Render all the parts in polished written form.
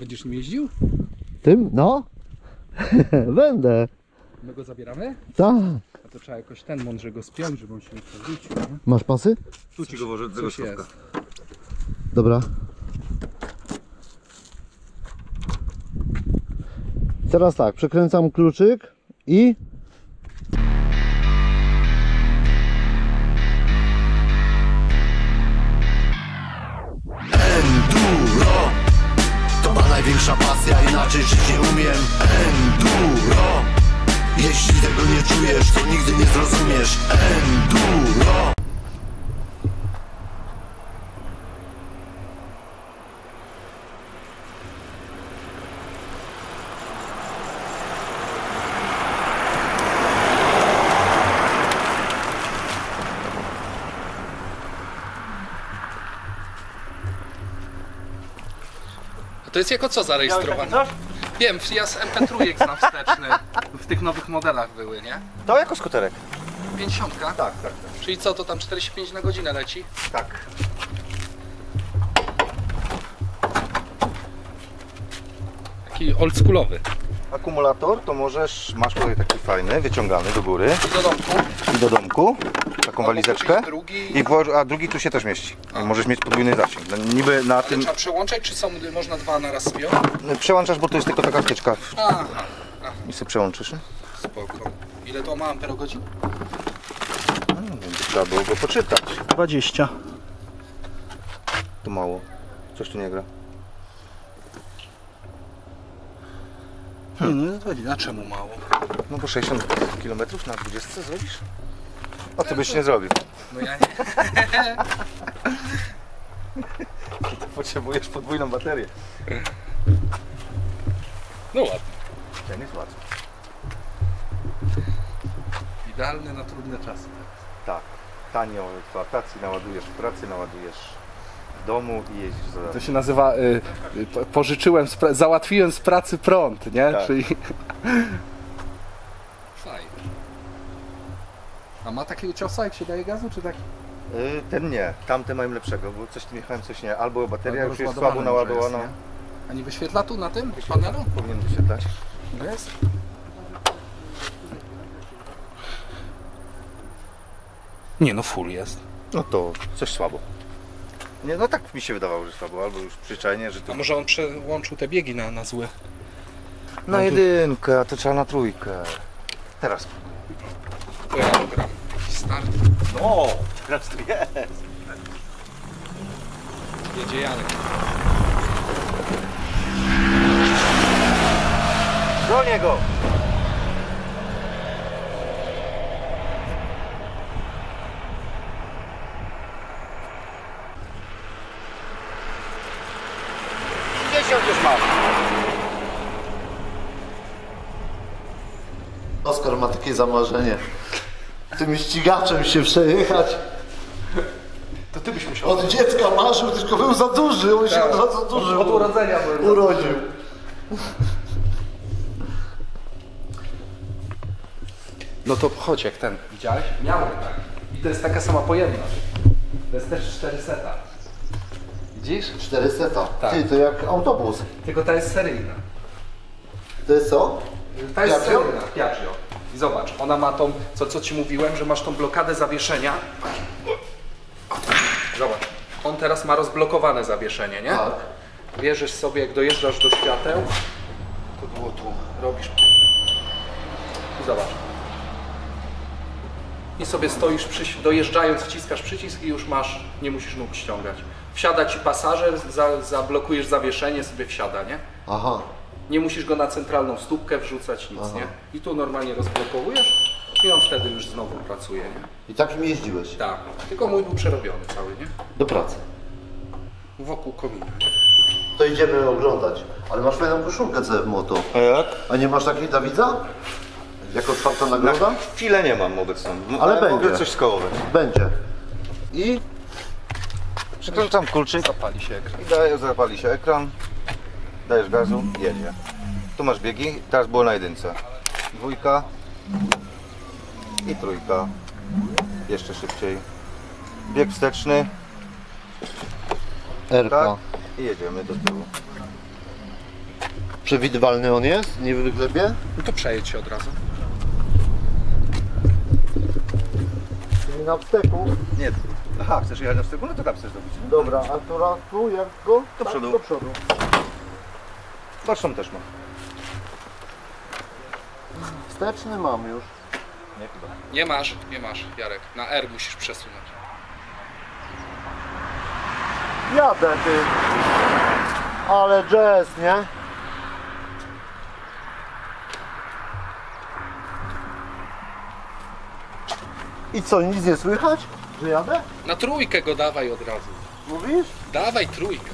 Będziesz nim jeździł? Tym? No. Będę. My go zabieramy? Tak. A to trzeba jakoś ten mądrze go spiąć, żeby on się nie przewrócił, nie? Masz pasy? Tu ci go włożę do tego Coś schowka. jest. Dobra. Teraz tak, przekręcam kluczyk i... Enduro to ma największa pasja, inaczej żyć nie umiem. Enduro, jeśli tego nie czujesz, to nigdy nie zrozumiesz. Enduro. To jest jako co zarejestrowane? Wiem, ja z MP3 znam wsteczny. W tych nowych modelach były, nie? To jako skuterek. 50. Tak. Czyli co, to tam 45 na godzinę leci? Tak. Taki oldschoolowy. Akumulator to możesz, masz tutaj taki fajny, wyciągany do góry Do domku. i do domku, taką walizeczkę. kupić drugi. A drugi tu się też mieści. Możesz mieć podwójny zasięg. No, niby na tym Trzeba przełączać, czy są, można dwa na raz spiąć? przełączasz, bo to jest tylko taka wtyczka Aha, i sobie przełączysz. Nie? spoko. Ile to ma amperogodzin? No, trzeba było go poczytać. 20. To mało. Coś tu nie gra. No, a czemu mało? No bo 60 km na 20 zrobisz? A ty byś nie zrobił. No ja nie. Potrzebujesz podwójną baterię. No ładnie. Ten jest łatwy. Idealny na trudne czasy. Tak. Tanio w eksploatacji, naładujesz w pracy, naładujesz w domu i jeździsz za To się nazywa, załatwiłem z pracy prąd, nie? Tak. Czyli... Fajnie. A ma takiego ciosa, jak się daje gazu, czy tak? Ten nie, tamte mają lepszego, bo coś tym jechałem, coś nie. Albo bateria Albo już jest rozładowane słabo może jest, naładowana. nie? A nie wyświetla tu na tym panelu? Powinien wyświetlać. Jest. Nie no, full jest. No to coś słabo. Nie, no tak mi się wydawało, że słabo, albo już przyczajnie, że to... A może on przełączył te biegi na złe? Na jedynkę, a to trzeba na trójkę. Teraz. To ja gram. Start. O, teraz tu jest. Jedzie Janek. Do niego! Już mam. Oskar ma takie zamarzenie. Tym ścigaczem się przejechać. To ty byś musiał. Od dziecka marzył, tylko był za duży. On się od razu duży Od urodzenia był. urodził. No to chodź jak ten. Widziałeś? Miałem tak. I to jest taka sama pojemność. To jest też 400. Widzisz? 400. Tak. Ty, to jak autobus. Tylko ta jest seryjna. To jest co? Ta jest Piaggio? seryjna, Piaggio. I zobacz, ona ma tą, co ci mówiłem, że masz tą blokadę zawieszenia. Zobacz, on teraz ma rozblokowane zawieszenie, nie? Tak. Bierzesz sobie, jak dojeżdżasz do świateł, to było tu, robisz. I zobacz. I sobie stoisz, dojeżdżając, wciskasz przycisk i już masz, nie musisz nóg ściągać. Wsiada ci pasażer, zablokujesz zawieszenie, sobie wsiada, nie? Aha. Nie musisz go na centralną stópkę wrzucać, nic, nie? I tu normalnie rozblokowujesz i on wtedy już znowu pracuje, nie? I takim jeździłeś? Tak, tylko mój był przerobiony cały, nie? Do pracy. Wokół komina. To idziemy oglądać. Ale masz fajną koszulkę CF Moto. A jak? A nie masz takiej Dawidza? Jako czwarta nagroda? Na chwilę nie mam obecną. Ale będzie. Mogę coś skołować. Będzie. I Przykręcam kulczyk Zapali się ekran. i zapali się ekran. Dajesz gazu, jedzie. Tu masz biegi, teraz było na jedynce. Dwójka i trójka. Jeszcze szybciej. Bieg wsteczny, R-ka. tak? I jedziemy do tyłu. Przewidywalny on jest? Nie wygrzebie? No to przejedź się od razu. Czyli na wsteku. Nie. Aha, chcesz jechać na wsteku? No to tam chcesz zrobić. Dobra, a teraz tu jak go? Do przodu. Do przodu. Boczną też ma. Wsteczny mam już. Nie chyba. Nie masz, Jarek. Na R musisz przesunąć. Jadę ty. Ale jazz, nie? I co, nic nie słychać? Że jadę? Na trójkę go dawaj od razu. Mówisz? Dawaj trójkę.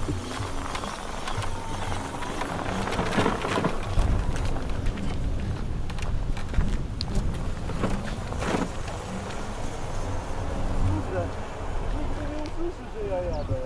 Nikt nie usłyszy, że ja jadę.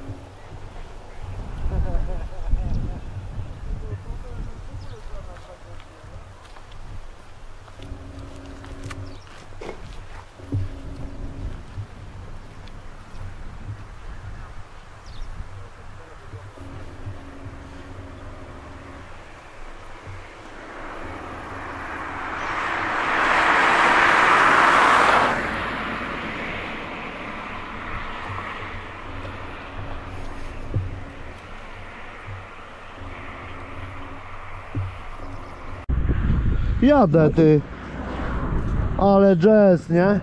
Jadę ty. Ale jazz, nie?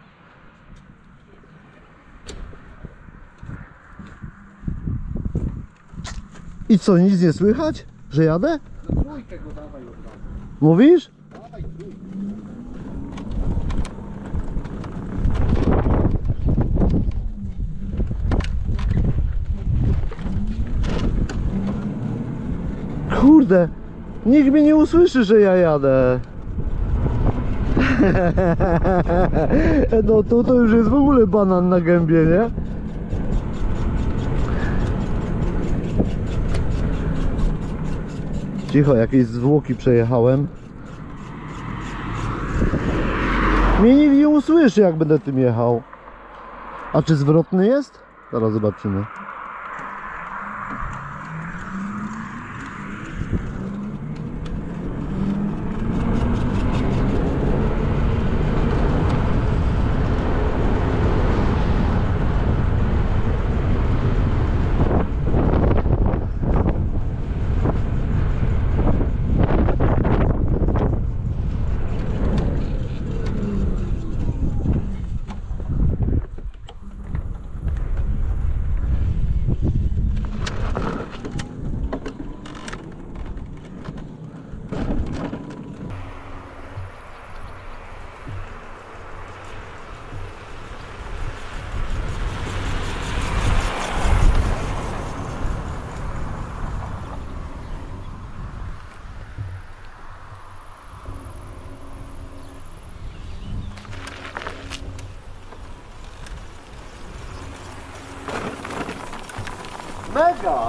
I co, nic nie słychać? Że jadę? Na trójkę go dawaj od razu. Mówisz? Dawaj trójkę. Kurde, nikt mnie nie usłyszy, że ja jadę. No to już jest w ogóle banan na gębie, nie? Cicho, jakieś zwłoki przejechałem. Mnie nikt nie usłyszy, jak będę tym jechał. A czy zwrotny jest? Zaraz zobaczymy. Mega!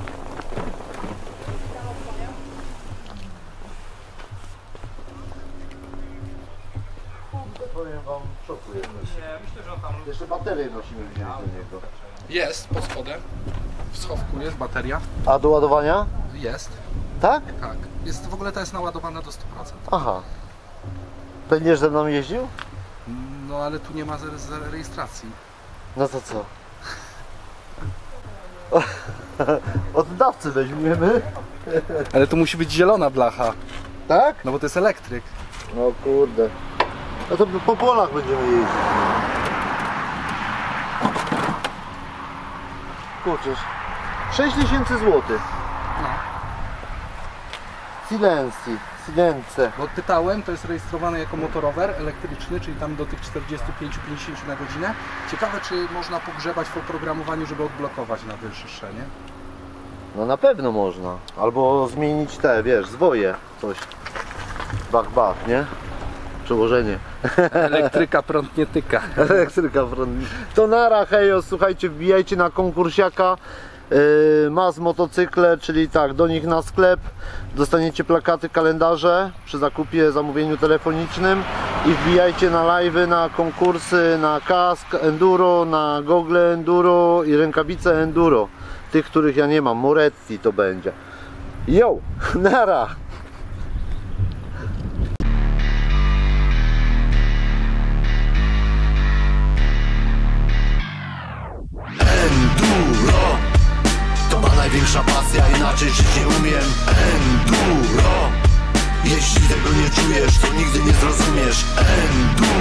Powiem wam, szokuję. Nie, myślę, że on tam... Jeszcze baterię nosimy gdzieś do niego. Jest, pod spodem. W schowku jest bateria. A do ładowania? Jest, Tak? tak. Jest, w ogóle ta jest naładowana do 100%. Aha. Będziesz ze mną jeździł? No ale tu nie ma rejestracji. No to co? Od dawcy weźmiemy. Ale tu musi być zielona blacha. Tak? No bo to jest elektryk. No kurde. No to po polach będziemy jeździć. Kurczę. 6000 zł. No. Silence. Bo pytałem, to jest rejestrowane jako motorower elektryczny, czyli tam do tych 45-50 na godzinę. Ciekawe, czy można pogrzebać w oprogramowaniu, żeby odblokować na wyższenie. No na pewno można. Albo zmienić te, wiesz, zwoje. Coś. Bach, nie? Przełożenie. Elektryka prąd nie tyka. Elektryka prąd. To nara, hejo, słuchajcie, wbijajcie na konkursiaka. Mas motocykle, czyli tak, do nich na sklep dostaniecie plakaty, kalendarze przy zakupie, zamówieniu telefonicznym i wbijajcie na live'y, na konkursy, na kask enduro, na gogle enduro i rękawice enduro, tych, których ja nie mam, Moretti to będzie. Yo, nara! Enduro to ma największa pasja, inaczej żyć nie umiem. Enduro, jeśli tego nie czujesz, to nigdy nie zrozumiesz. Enduro.